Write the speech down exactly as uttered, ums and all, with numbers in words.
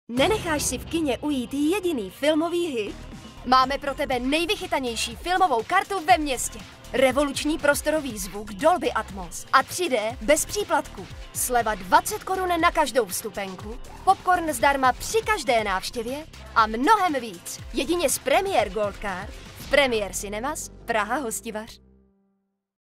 Nenecháš si v kině ujít jediný filmový hit? Máme pro tebe nejvychytanější filmovou kartu ve městě. Revoluční prostorový zvuk Dolby Atmos a tři dé bez příplatku. Sleva dvacet korun na každou vstupenku, popcorn zdarma při každé návštěvě a mnohem víc. Jedině z Premier Gold Card v Premier Cinemas Praha Hostivař.